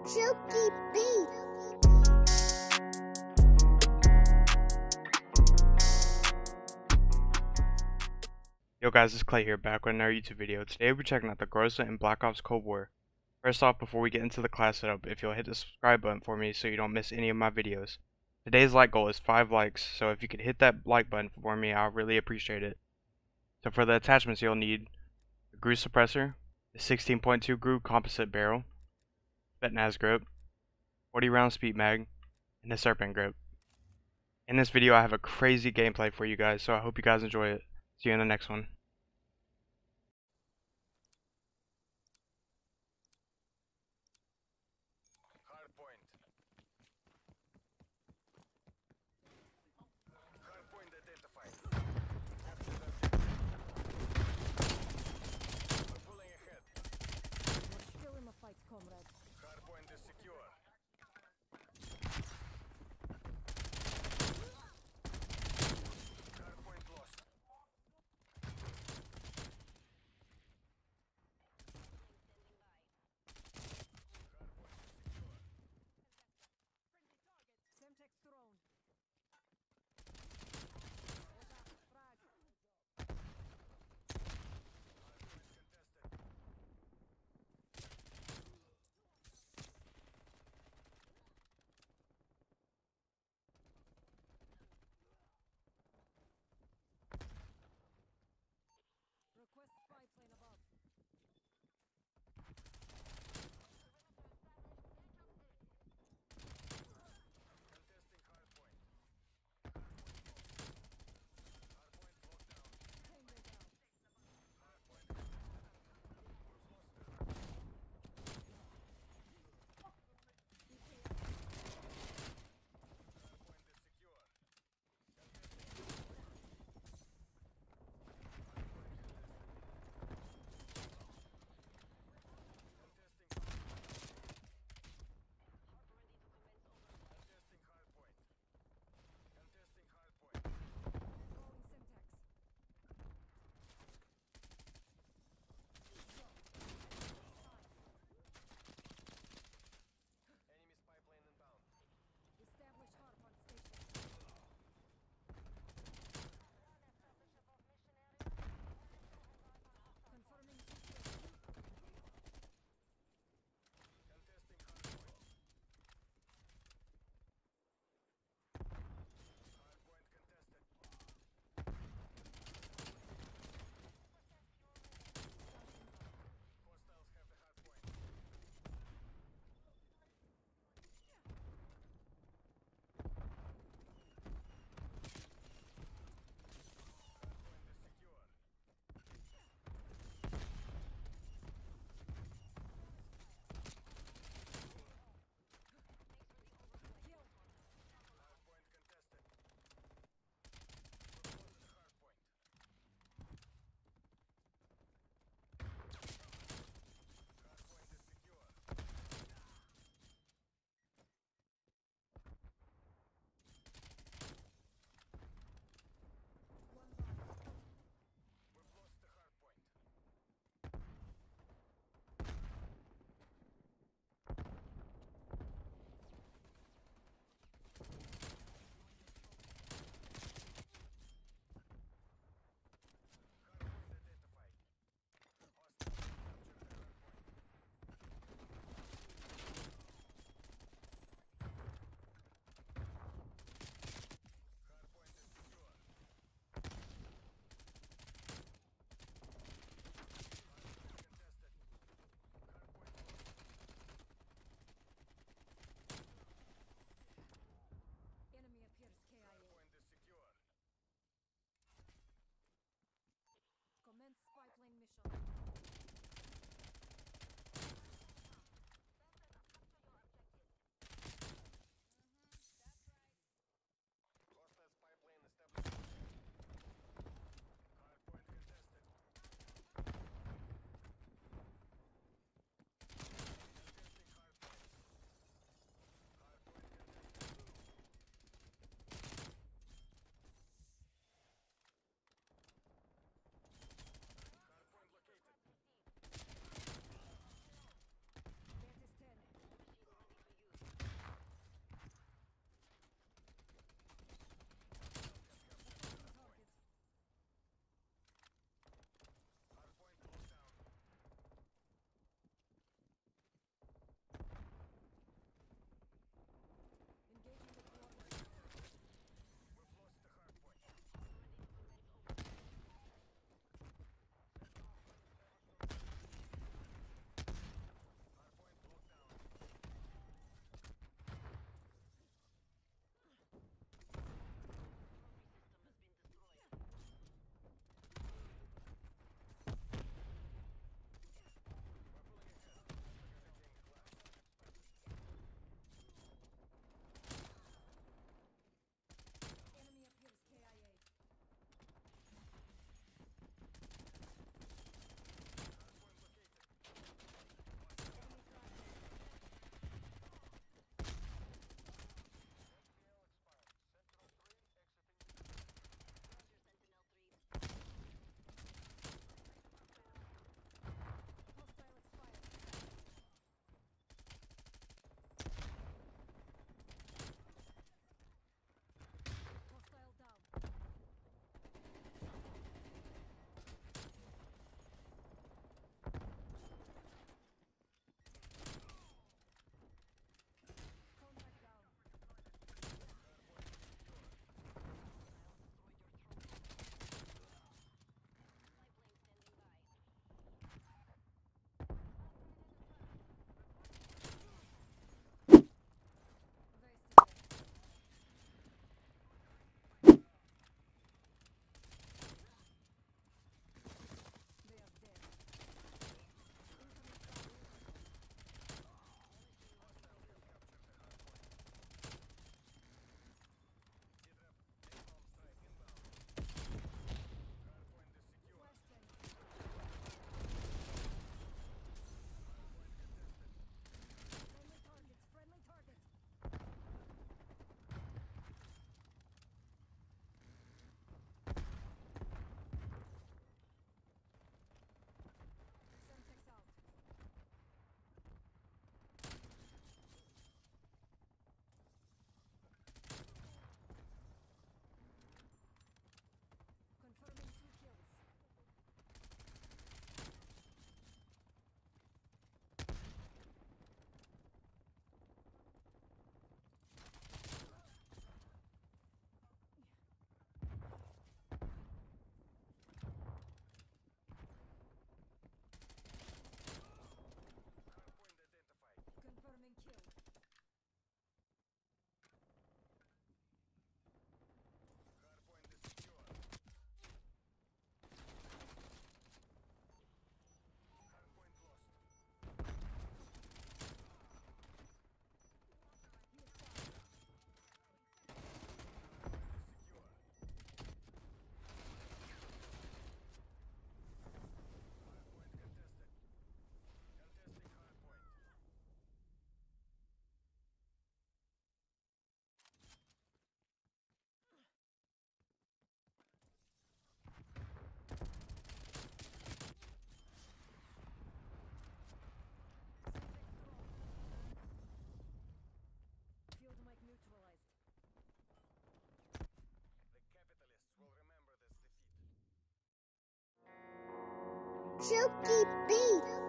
Silky Beat. Yo guys, it's Clay here, back with another YouTube video. Today we're checking out the Groza and Black Ops Cold War. First off, before we get into the class setup, if you'll hit the subscribe button for me so you don't miss any of my videos. Today's like goal is 5 likes, so if you could hit that like button for me, I'll really appreciate it. So for the attachments you'll need, the GRU suppressor, the 16.2 GRU composite barrel, Spetsnaz grip, 40 round speed mag, and the Serpent grip. In this video I have a crazy gameplay for you guys, so I hope you guys enjoy it. See you in the next one. Hardpoint. Hardpoint identified. Capture objective. We're pulling ahead. We're still in the fight, comrade. Hardpoint is secure. Hardpoint lost. Silky beef.